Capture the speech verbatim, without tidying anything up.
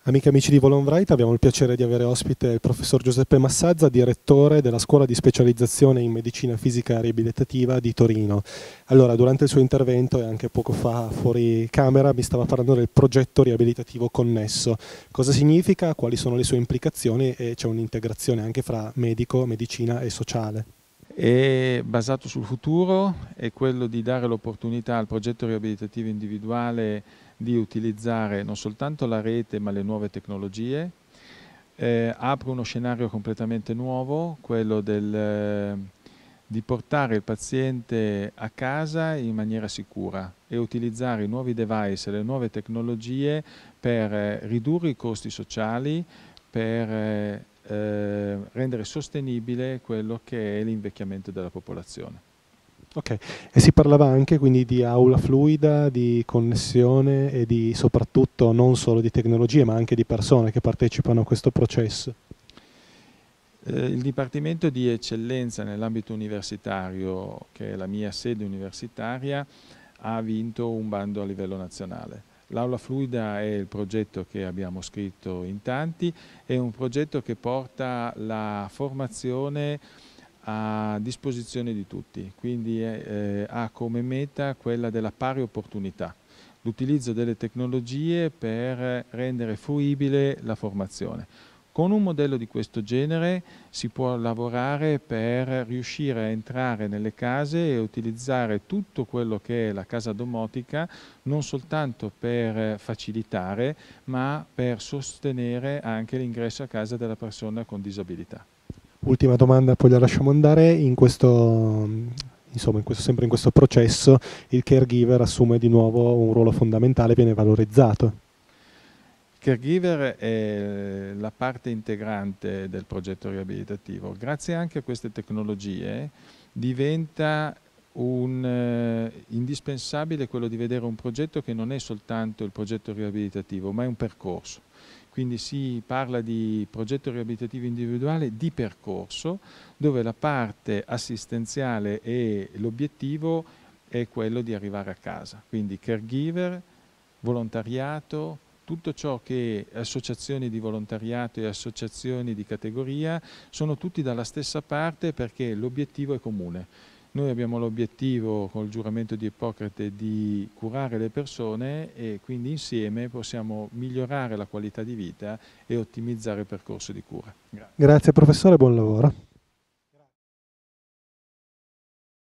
Amiche e amici di Volonbright, abbiamo il piacere di avere ospite il professor Giuseppe Massazza, direttore della Scuola di Specializzazione in Medicina Fisica Riabilitativa di Torino. Allora, durante il suo intervento e anche poco fa fuori camera mi stava parlando del progetto riabilitativo connesso. Cosa significa, quali sono le sue implicazioni e c'è un'integrazione anche fra medico, medicina e sociale. È basato sul futuro, è quello di dare l'opportunità al progetto riabilitativo individuale di utilizzare non soltanto la rete ma le nuove tecnologie. Eh, apre uno scenario completamente nuovo, quello del, eh, di portare il paziente a casa in maniera sicura e utilizzare i nuovi device e le nuove tecnologie per eh, ridurre i costi sociali, per eh, eh, rendere sostenibile quello che è l'invecchiamento della popolazione. Ok, e si parlava anche quindi di aula fluida, di connessione e di soprattutto non solo di tecnologie ma anche di persone che partecipano a questo processo. Eh, il Dipartimento di Eccellenza nell'ambito universitario, che è la mia sede universitaria, ha vinto un bando a livello nazionale. L'aula fluida è il progetto che abbiamo scritto in tanti, è un progetto che porta la formazione a disposizione di tutti, quindi eh, ha come meta quella della pari opportunità, l'utilizzo delle tecnologie per rendere fruibile la formazione. Con un modello di questo genere si può lavorare per riuscire a entrare nelle case e utilizzare tutto quello che è la casa domotica non soltanto per facilitare ma per sostenere anche l'ingresso a casa della persona con disabilità. Ultima domanda, poi la lasciamo andare. In questo, insomma, in questo, sempre in questo processo il caregiver assume di nuovo un ruolo fondamentale, viene valorizzato. Il caregiver è la parte integrante del progetto riabilitativo. Grazie anche a queste tecnologie diventa un, eh, indispensabile quello di vedere un progetto che non è soltanto il progetto riabilitativo, ma è un percorso. Quindi si parla di progetto riabilitativo individuale di percorso, dove la parte assistenziale e l'obiettivo è quello di arrivare a casa. Quindi caregiver, volontariato, tutto ciò che associazioni di volontariato e associazioni di categoria sono tutti dalla stessa parte perché l'obiettivo è comune. Noi abbiamo l'obiettivo col giuramento di Ippocrate di curare le persone e quindi insieme possiamo migliorare la qualità di vita e ottimizzare il percorso di cura. Grazie. Grazie professore, buon lavoro.